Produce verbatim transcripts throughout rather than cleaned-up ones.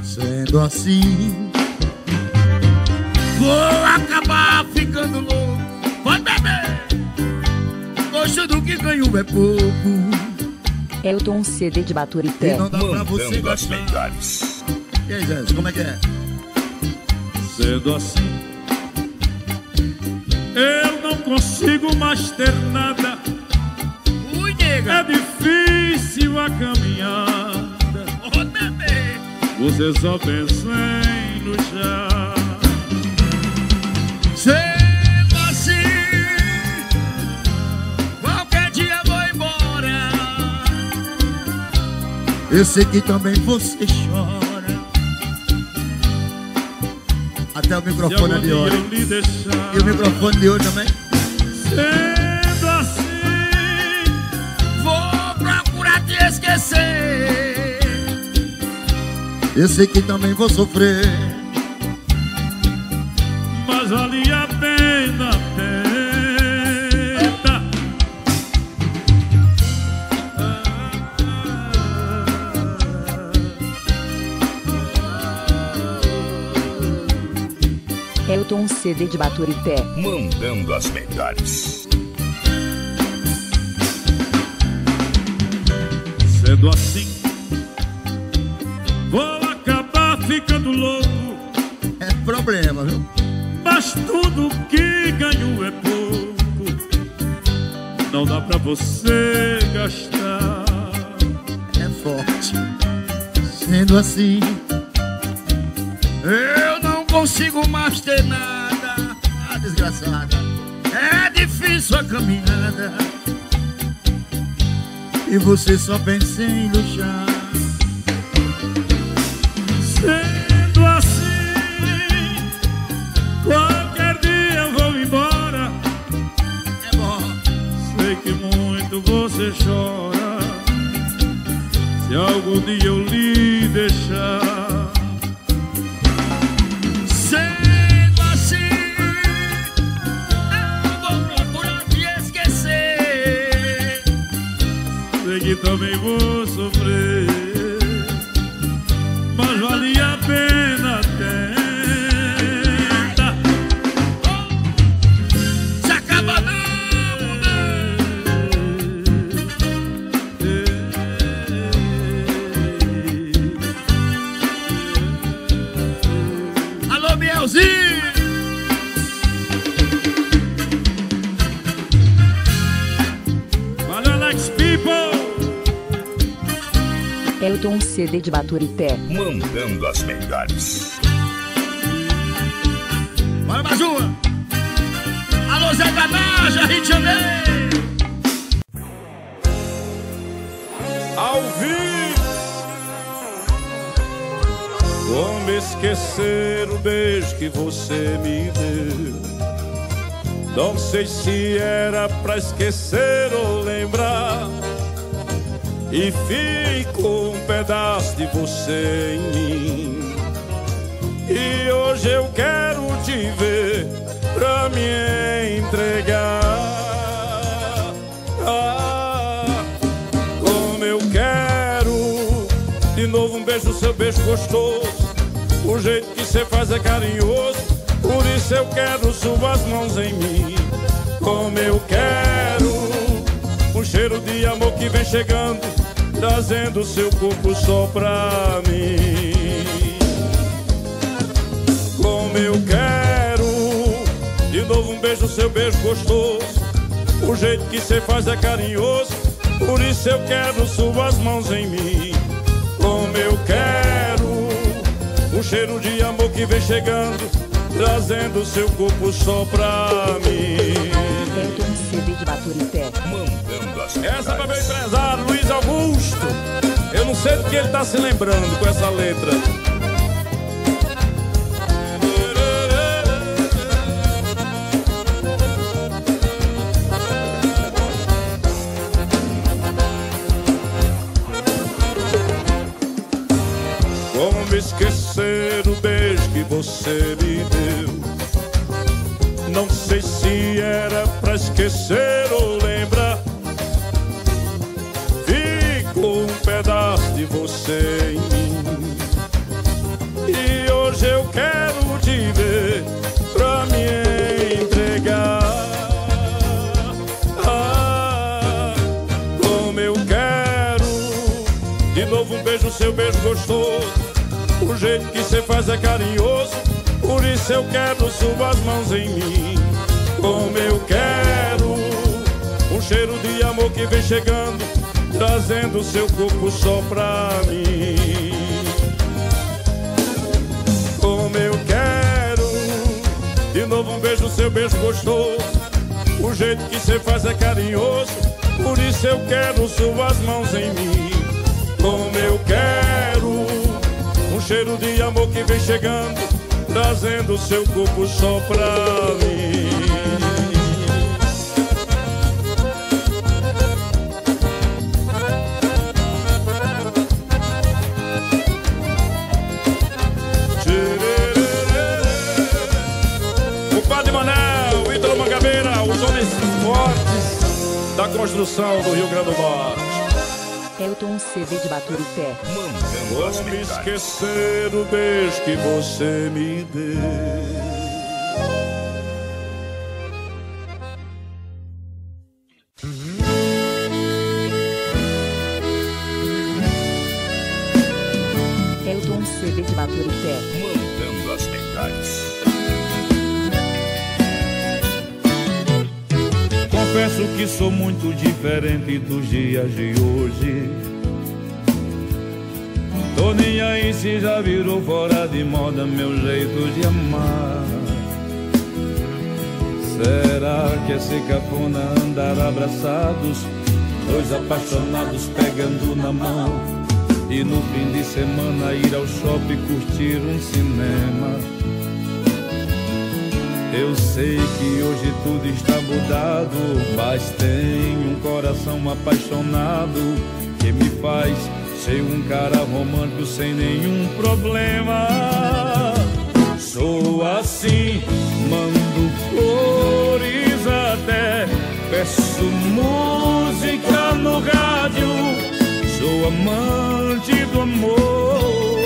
Sendo assim, vou acabar ficando louco. Pode beber. Gosto do que ganho é pouco. Elton C D de Baturité. E não dá pra você gostar. E aí, Zé, como é que é? Sendo assim, eu não consigo mais ter nada. Ui, nega. É difícil a caminhada. Oh, bebê. Você só pensa em lutar. Sendo assim, qualquer dia vou embora. Eu sei que também você chora. Até o microfone é de hoje. E o microfone de hoje também. Sendo assim, vou procurar te esquecer. Eu sei que também vou sofrer. mas vale a pena, tenta. Elton C D de Baturité. Mandando as melhores. Sendo assim, vou acabar ficando louco. É problema, viu? Mas tudo que ganho é pouco. Não dá pra você gastar. É forte. Sendo assim, eu não consigo mais ter nada. Ah, desgraçada. É difícil a caminhada. E você só pensa em luxar. Sendo assim, qualquer dia eu vou embora. É bom. Sei que muito você chora. Se algum dia eu lhe deixar. Sendo assim, eu vou procurar te esquecer. Sei que também vou sofrer, mas vale a pena, tenta. Se acaba não, alô, Bielzinho. Valeu, Alex People. Elton C D de Baturité. Mandando as melhores. Bora mais uma. Alô, Zé Ganaja, Rio de Janeiro. Ao vivo. Como esquecer o beijo que você me deu? Não sei se era pra esquecer ou lembrar. E ficou um pedaço de você em mim. E hoje eu quero te ver pra me entregar. Ah, como eu quero de novo um beijo, seu beijo gostoso. O jeito que você faz é carinhoso. Por isso eu quero suas mãos em mim. Como eu quero um cheiro de amor que vem chegando, trazendo seu corpo só pra mim. Como eu quero de novo um beijo, seu beijo gostoso. O jeito que você faz é carinhoso. Por isso eu quero suas mãos em mim. Como eu quero um cheiro de amor que vem chegando, trazendo seu corpo só pra mim. Elton C D de Baturité. Mandando as melhores. Essa é pra meu empresário, Luiz Augusto. Eu não sei do que ele tá se lembrando com essa letra. Como esquecer o beijo que você me deu? Não sei se era pra esquecer ou lembrar. Ficou um pedaço de você em mim. beijo, seu beijo gostoso. O jeito que cê faz é carinhoso, por isso eu quero suas mãos em mim. Como eu quero um cheiro de amor que vem chegando, trazendo seu corpo só pra mim. Como eu quero de novo um beijo, seu beijo gostoso. O jeito que cê faz é carinhoso, por isso eu quero suas mãos em mim. Como eu quero um cheiro de amor que vem chegando, trazendo seu corpo só pra mim. O Padre Manel, o Ítalo Mangabeira, os homens fortes da construção do Rio Grande do Norte. Elton C D de Baturité. Mandando as Como melhores. esquecer o beijo que você me deu? Elton C D de Baturité. Mandando as melhores. Confesso que sou muito diferente dos dias de hoje. Tô nem aí se já virou fora de moda meu jeito de amar. Será que é ser cafona andar abraçados, dois apaixonados pegando na mão, e no fim de semana ir ao shopping curtir um cinema? Eu sei que hoje tudo está mudado, mas tenho um coração apaixonado que me faz ser um cara romântico sem nenhum problema. Sou assim, mando flores até, peço música no rádio, sou amante do amor.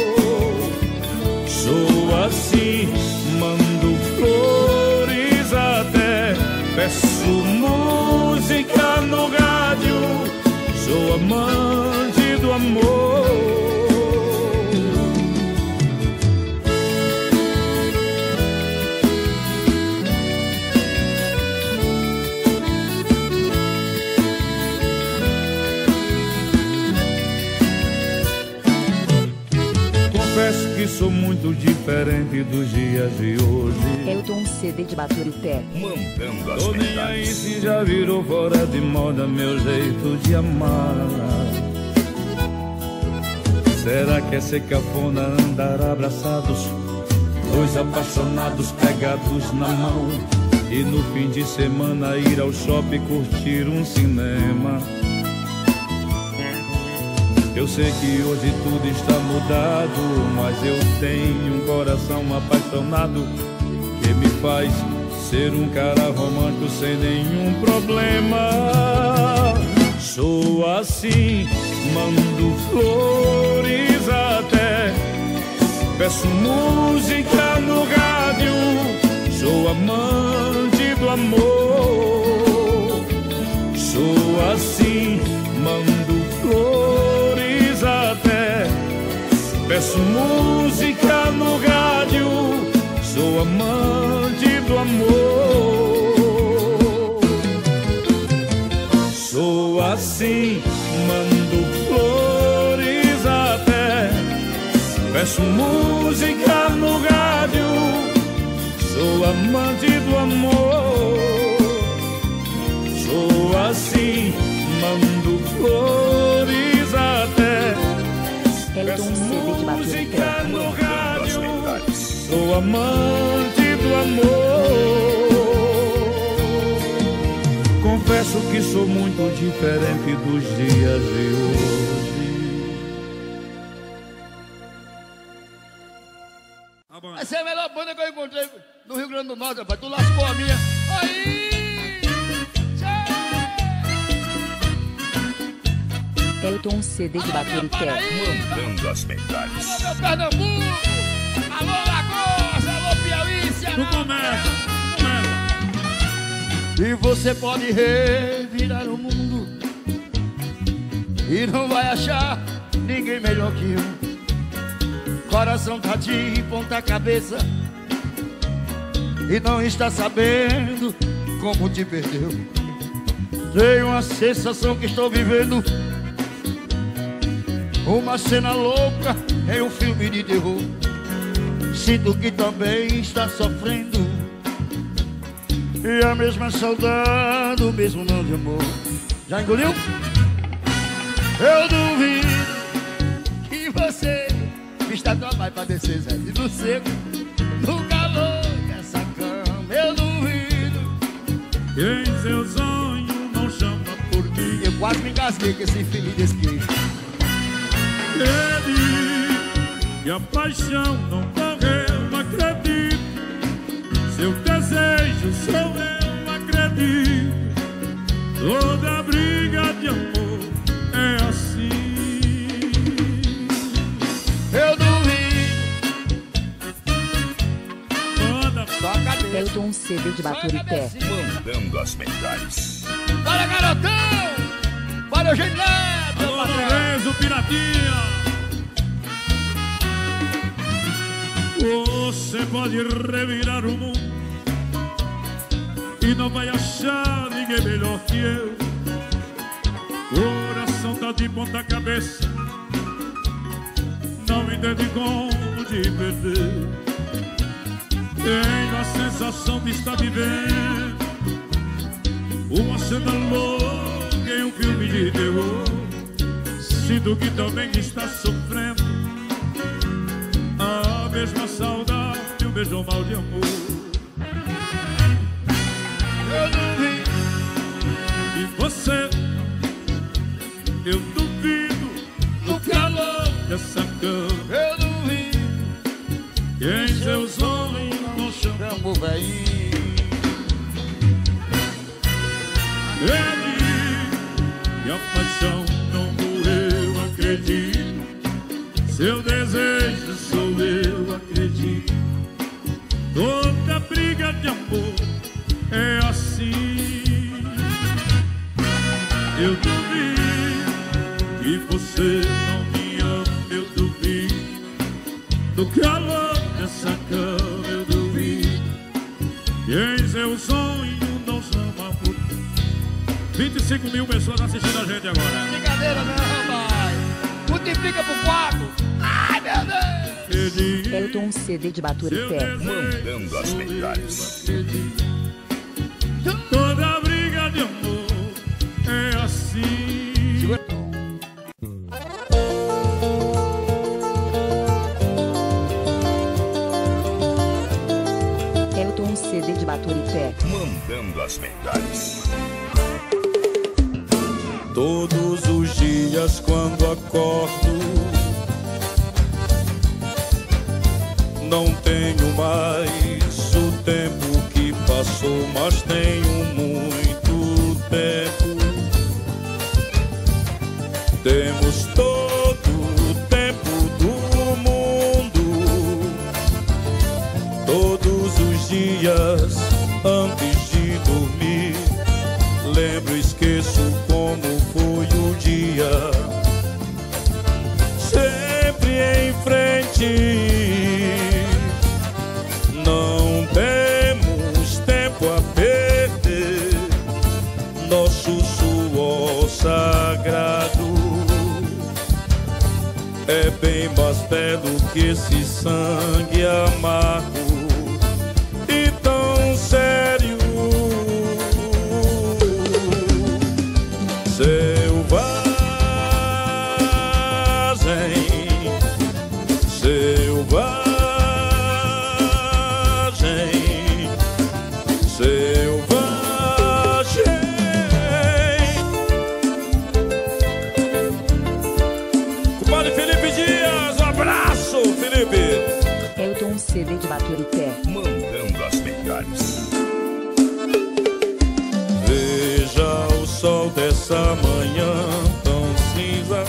Sou assim, mando flores até, peço música no rádio, sou amante do amor. Confesso que sou muito diferente dos dias de hoje. Elton C D de Baturité. Mandando as Tô nem aí melhores. se já virou fora de moda meu jeito de amar. Será que é ser cafona andar abraçados, dois apaixonados pegados na mão, e no fim de semana ir ao shopping curtir um cinema? Eu sei que hoje tudo está mudado, mas eu tenho um coração apaixonado que me faz ser um cara romântico sem nenhum problema. Sou assim, mando flores até, peço música no rádio, sou amante do amor. Sou assim, mando flores até, peço música no rádio, sou amante do amor. Sou assim, mando flores até, peço música no rádio, sou amante do amor. Sou assim, mando flores até, Elton C D de Baturité. no Mandando as rádio, melhores. sou amante do amor. Confesso que sou muito diferente dos dias de hoje. Essa é a melhor banda que eu encontrei no Rio Grande do Norte, rapaz. Tu lascou a minha. Aí! Elton C D de Baturité. Mandando as melhores. Alô, meu Pernambuco! Alô, Lagoas! Alô, Piauí! Ceará! Tu começa, E você pode revirar o mundo e não vai achar ninguém melhor que eu. Coração tá de ponta cabeça e não está sabendo como te perdeu. Tenho uma sensação que estou vivendo uma cena louca em um filme de terror. Sinto que também está sofrendo e a mesma saudade, o mesmo não de amor. Já engoliu? Eu duvido que você vista trabalho pra descer Zé e do seco no calor dessa cama. Eu duvido que em seu sonho não chama por mim. Eu quase me engasguei com esse filme desse queijo. Ele, que a paixão não morreu, acredito. Seu desejo sou eu, acredito. Toda briga de amor é assim. Eu duvido. Toda Só a cabeça. Elton C D de Baturité. Mandando as medalhas. Bora, garotão! Bora, Eugênio, meu Alô, patrão! Lourenço, Piratinha. Você pode revirar o mundo e não vai achar ninguém melhor que eu. Coração tá de ponta cabeça, não entende como te perder. Tenho a sensação de estar vivendo uma cena louca em um filme de terror. Sinto que também está sofrendo a mesma saudade e o mesmo mal de amor. Eu duvido. E você, eu duvido no calor dessa cama. Eu duvido. Que em seus olhos não chama. Chamo velhinho. Ele, e a paixão não morreu, acredito. Seu desejo sou eu, acredito. Toda briga de amor é assim. Eu duvido que você não me ama, eu duvido. Do calor dessa cama, eu duvido. E em seu sonho não chama por vinte e cinco mil pessoas assistindo a gente agora. Brincadeira não, rapaz. Multiplica por quatro. Ai, meu Deus. Ele, Elton C D de Baturité. Mandando as medalhas. toda briga de amor é assim. Elton C D de Baturité. Mandando as medalhas. Todos os dias quando acordo, não tenho mais o tempo que passou, mas tenho muito tempo. Temos todo o tempo do mundo. Todos os dias antes de dormir, lembro, esqueço como foi o dia. Sempre em frente, não temos tempo a perder. Nosso suor sagrado é bem mais belo que esse sangue amargo e tão sério. Elton C D de Baturité. Mandando as medalhas. Veja o sol dessa manhã tão cinza,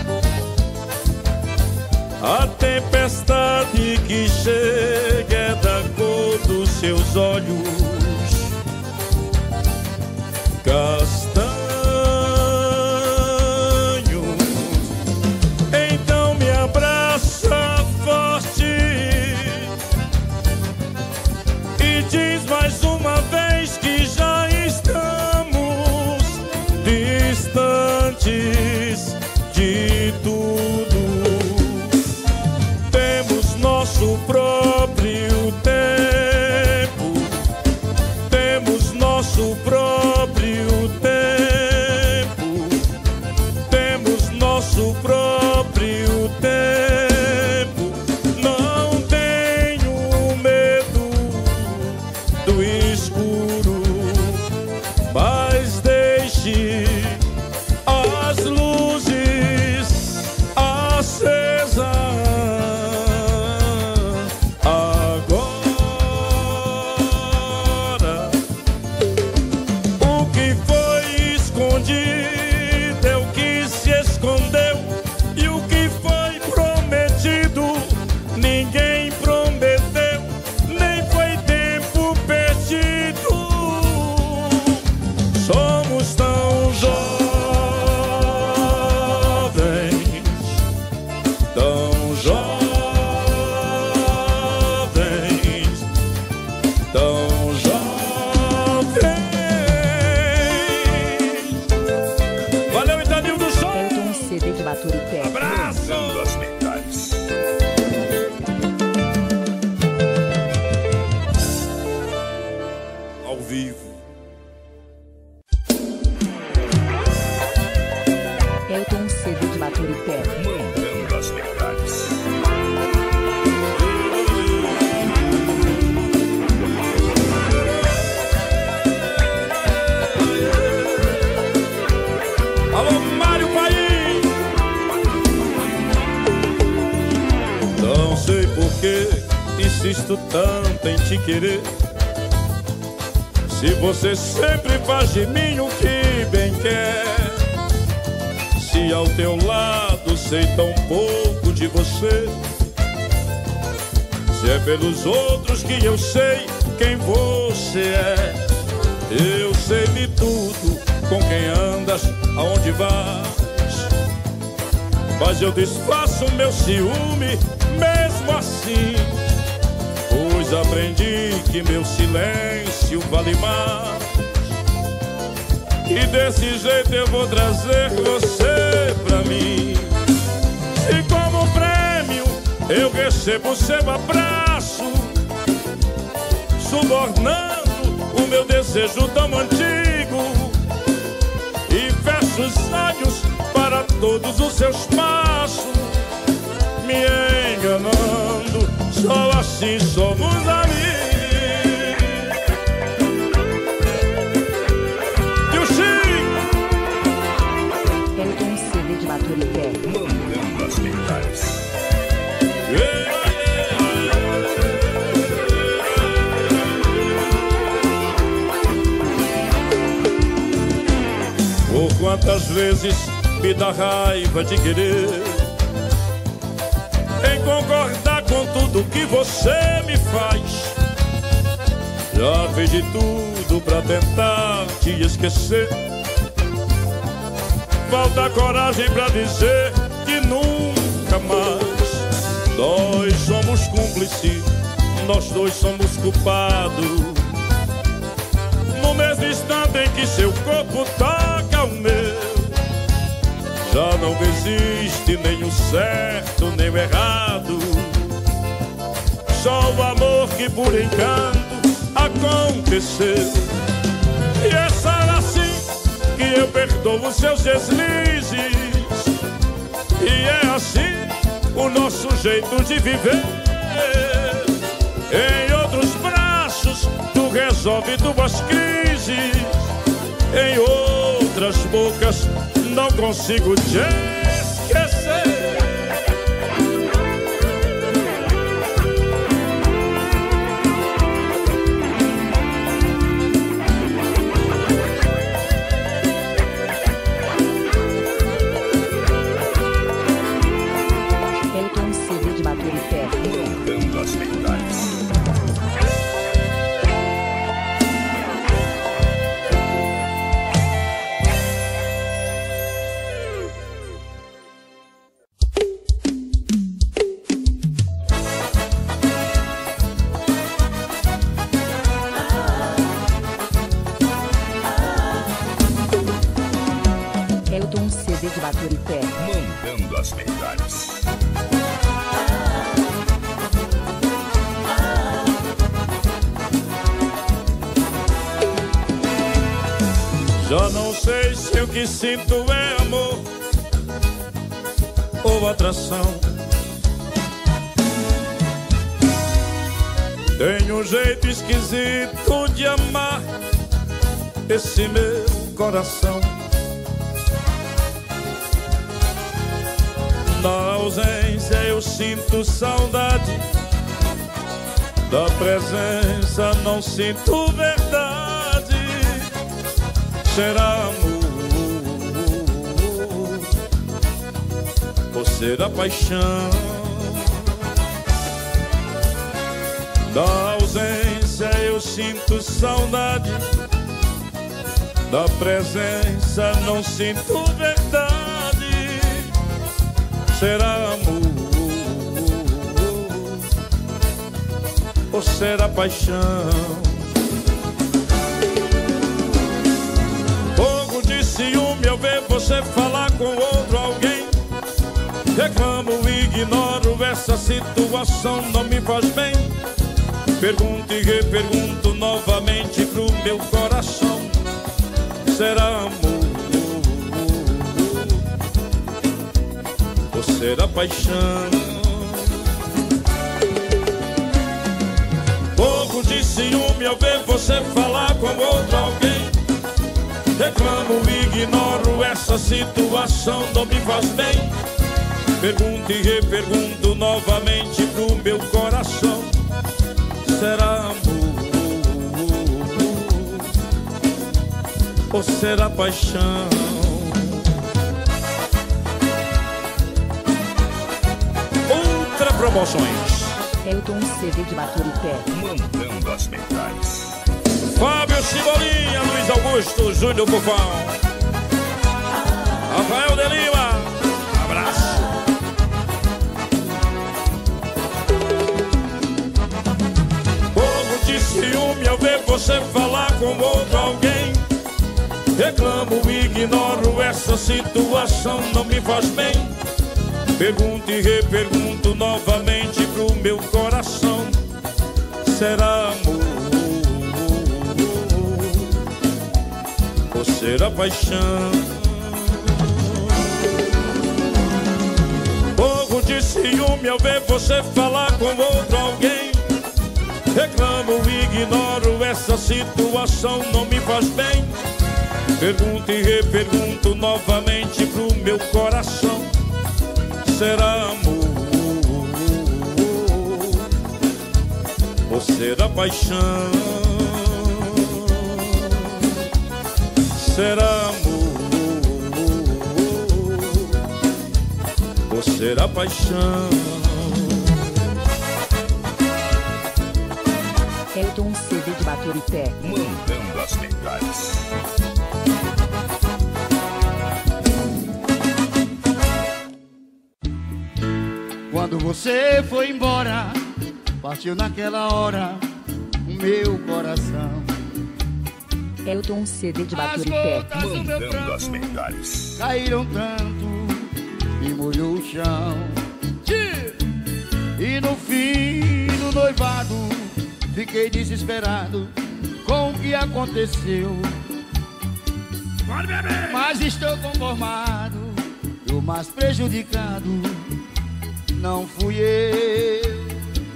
a tempestade que chega é da cor dos seus olhos castanhos. Em antes de tudo. Temos nosso próprio tempo, temos nosso próprio tempo, temos nosso próprio tempo. Não tenho medo do escuro, mas deixe as luzes acesas. Agora, o que foi escondido é o que se escondeu, e o que foi prometido ninguém prometeu, nem foi tempo perdido. Somos tão jovens, tão jovens, tão jovens. Valeu, Itanil do Som! Elton C D de Baturité. Abraço! Mandando as metades. Ao vivo. Elton C D de Baturité. Mandando as metades. Alô, Mário Paim! Não sei por que insisto tanto em te querer, se você sempre faz de mim o que bem quer. Se ao teu lado sei tão pouco de você, se é pelos outros que eu sei quem você é. Eu sei de tudo, com quem andas, aonde vais, mas eu disfarço meu ciúme mesmo assim, pois aprendi que meu silêncio vale mais, e desse jeito eu vou trazer você pra mim. E como prêmio eu recebo seu abraço, subornando o meu desejo tão antigo, e fecho os olhos para todos os seus passos, me enganando. Só assim somos amigos. E o Chico? Elton C D de Baturité. Mandando as metades. Por quantas vezes me dá raiva de querer, em concordar com tudo que você me faz. Já fiz de tudo pra tentar te esquecer, falta coragem pra dizer que nunca mais. Nós somos cúmplices, nós dois somos culpados, no mesmo instante em que seu corpo toca o meu. Já não existe nem o certo nem o errado, só o amor que por encanto aconteceu. E é só assim que eu perdoo os seus deslizes, e é assim o nosso jeito de viver. Em outros braços tu resolve tuas crises, em outras bocas não consigo te esquecer. Elton C D de Baturité. Mandando as metades. Elton C D o que sinto é amor ou atração. Tenho um jeito esquisito de amar esse meu coração. Na ausência eu sinto saudade, da presença não sinto verdade. Será amor ou será paixão? Da ausência eu sinto saudade, da presença não sinto verdade. Será amor ou será paixão? Fogo de ciúme ao ver você falar com outro alguém. Reclamo, ignoro, essa situação não me faz bem. Pergunto e repergunto novamente pro meu coração. Será amor ou será paixão? Fogo de ciúme ao ver você falar com outro alguém. Reclamo, ignoro, essa situação não me faz bem. Pergunto e repergunto novamente pro meu coração. Será amor ou será paixão? Ultra Promoções. Elton C D de Baturité. Mandando as metais. Fábio Cebolinha, Luiz Augusto, Júnior Bufão, Rafael de Lima, abraço. Fogo de ciúme ao ver você falar com outro alguém. Reclamo, ignoro, essa situação não me faz bem. Pergunto e repergunto novamente pro meu coração. Será amor ou será paixão? Fogo de ciúme ao ver você falar com outro alguém. Reclamo, ignoro, essa situação não me faz bem. Pergunto e repergunto novamente pro meu coração. Será amor ou será paixão? Será amor ou será paixão? Elton C D de Baturité. Mandando as metais. Quando você foi embora, partiu naquela hora o meu coração. Elton C D de As Baturité. gotas do meu Mandando as pranto metais. caíram tanto e molhou o chão. E no fim do noivado fiquei desesperado com o que aconteceu. Mas estou conformado, e o mais prejudicado não fui eu.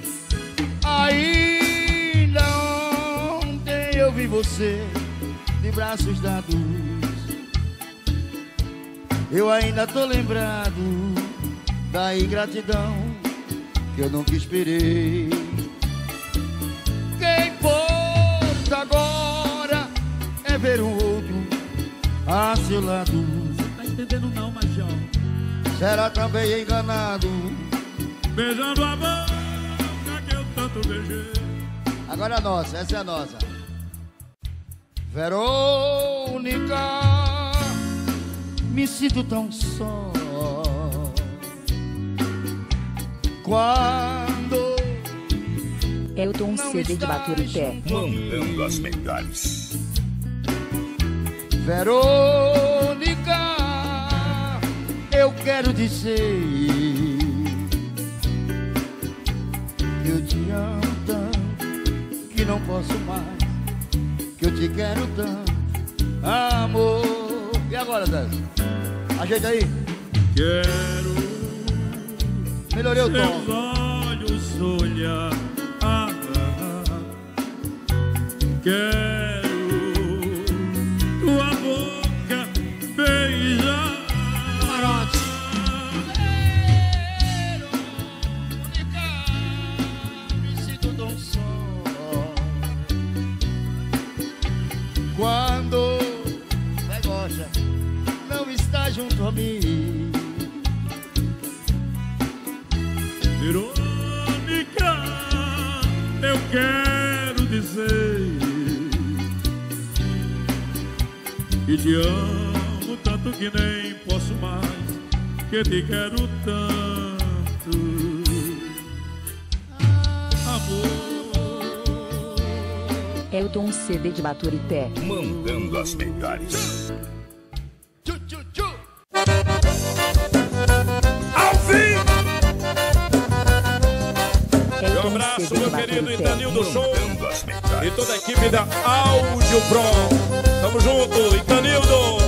Ainda ontem eu vi você de braços dados. Eu ainda tô lembrado da ingratidão que eu nunca esperei. Quem importa agora é ver um outro a seu lado. Você tá entendendo não, Major? Será também enganado, Beijando a boca que eu tanto beijei. agora é a nossa, essa é a nossa. Verônica, me sinto tão só quando Elton C D de Baturité. Mandando as metais. Verônica, eu quero dizer que eu te amo tanto que não posso mais, que eu te quero tanto, amor. E agora, Zé? Ajeita aí. Quero melhorei o tom. Seus olhos olhar. Ah, ah, quero tua boca beijar. Camarote. Me sinto tão só quando Vegoja não está junto a mim. Verônica, eu quero dizer que te amo tanto que nem posso mais, que te quero tanto, amor. Elton C D de Baturité. Mandando as melhores. Tchu, tchu, tchu. Ao fim! Um Elton abraço, C D de meu querido Baturité. Itanil do Show Mandando as melhores. e toda a equipe da Áudio Pro. Tamo junto, Itanildo.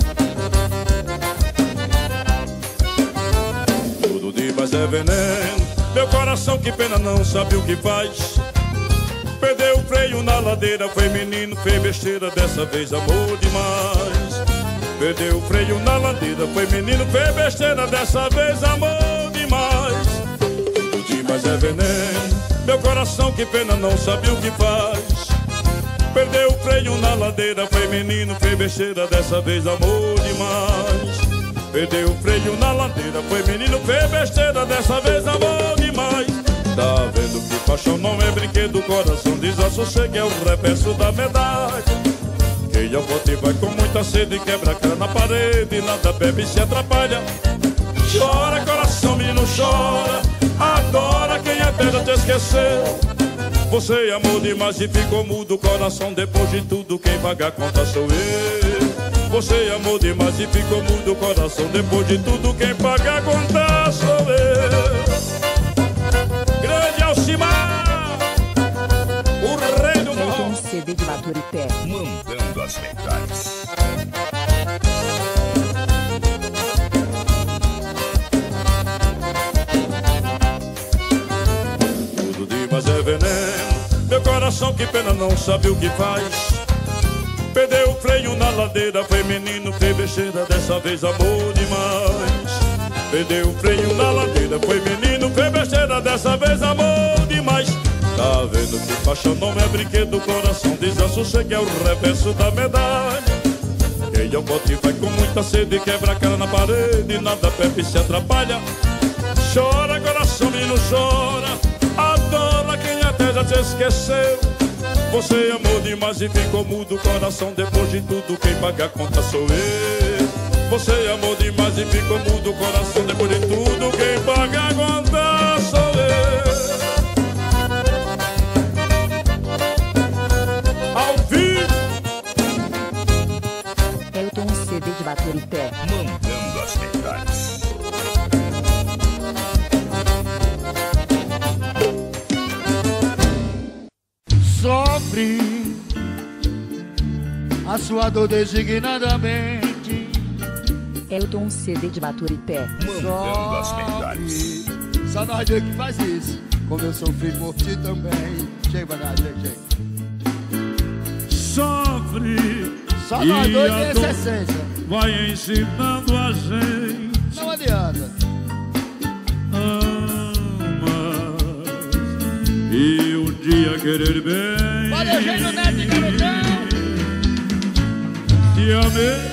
Tudo de mais é veneno. Meu coração, que pena, não sabe o que faz. Perdeu o freio na ladeira, foi menino, fez besteira, dessa vez amor demais. Perdeu o freio na ladeira, foi menino, fez besteira, dessa vez amor demais. Tudo de mais é veneno. Meu coração, que pena, não sabe o que faz. Perdeu o freio na ladeira, foi menino, fez besteira, dessa vez amor demais. Perdeu o freio na ladeira, foi menino, fez besteira, dessa vez amor demais. Tá vendo que paixão não é brinquedo, coração desassossega, é o reverso da medalha. Quem ao bote vai com muita sede, quebra a cara na parede, nada bebe e se atrapalha. Chora, coração, menino, chora, adora quem a terra te esqueceu. Você amou demais e ficou mudo, coração, depois de tudo quem paga a conta sou eu. Você amou demais e ficou mudo, coração, depois de tudo quem paga a conta sou eu. Grande Alcimar, o rei do Elton forró. C D de Baturité. Mandando as melhores. Tudo de mais é veneno. Meu coração, que pena, não sabe o que faz. Perdeu o freio na ladeira, foi menino, fez besteira, dessa vez amor demais. Perdeu o freio na ladeira, foi menino, fez besteira, dessa vez amor demais. Tá vendo que paixão não é brinquedo, coração desassossega, é o reverso da medalha. Quem ao bote vai com muita sede, quebra a cara na parede, nada bebe e se atrapalha. Chora, coração, menino, chora, adora quem até já te esqueceu. Você amou demais e ficou mudo, coração, depois de tudo quem paga a conta sou eu. Você amou demais e ficou mudo, coração, depois de tudo quem paga a conta sou eu. Ao vivo, Elton C D de Baturité. Mandando as melhores. Sofre a sua dor designadamente. Elton C D de Baturité. Mandando as melhores. Só nós dois que faz isso. Como eu sofri por ti também. Chega pra cá, chega, chega. sofre. Só nós e dois a tem essa dor essência. vai ensinando a gente. Não adianta. Amas e um dia querer bem. Valeu, Gênio Neto de Garotão. Te amei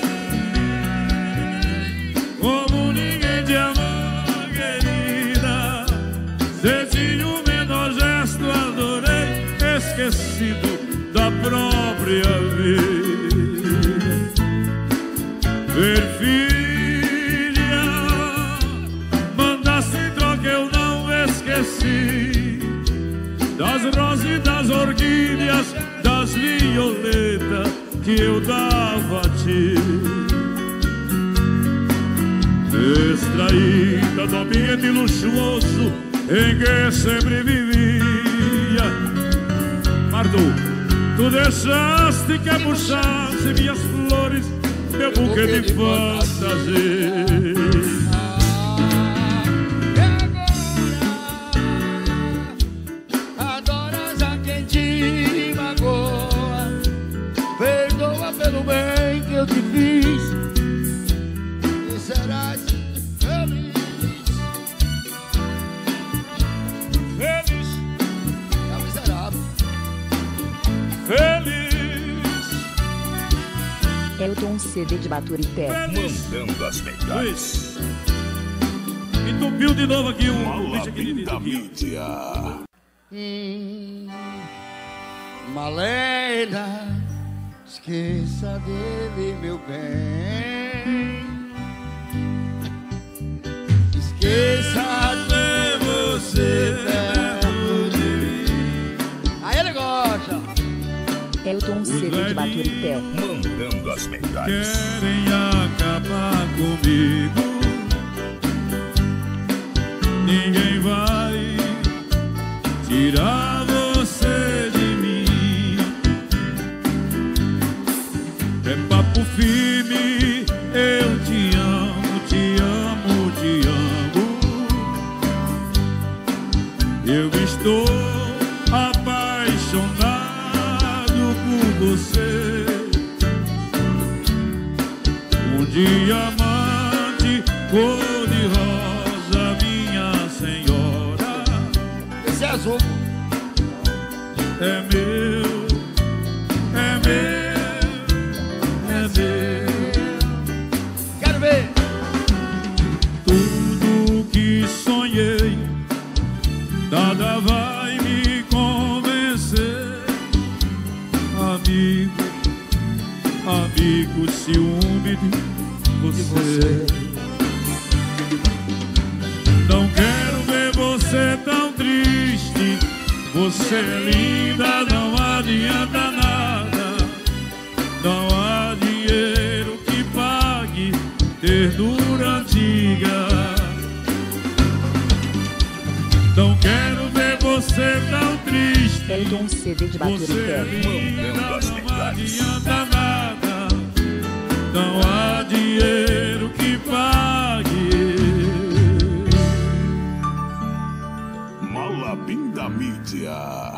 como ninguém te amou, querida. Senti o menor gesto, adorei, esquecido da própria vida. Ver filha, mandaste em troca, eu não esqueci das rosas e das orquídeas, das violetas que eu dava a ti. Extraída do ambiente luxuoso em que sempre vivia. Mardu, tu deixaste que puxasse minhas flores meu buquê de fantasia. Pelo bem que eu te fiz, e serás feliz. Feliz. É miserável. Feliz. Elton C D de Baturité. Feliz. Mandando as melhores. Entupiu de novo aqui um bicho aqui de Malabinda aqui. Mídia. Hum, Malena, esqueça dele, meu bem. Esqueça de você perto de mim. Aí ele gosta. Elton C D de Baturité. Mandando as melhores. Querem acabar comigo. Ninguém vai tirar você de mim. É papo firme, eu te amo, te amo, te amo. Eu estou apaixonado por você. Um diamante cor-de-rosa, minha senhora. Esse é azul. É meu, é meu, é meu. Quero ver. Tudo que sonhei, nada vai me convencer. Amigo, amigo, ciúme de você. Não quero ver você tão triste. Você é linda, não adianta nada. Não há dinheiro que pague ternura antiga. Não quero ver você tão triste. Elton C D de Você é Baturité. linda, não adianta nada. Não há dinheiro que pague. Malabinda Mídia.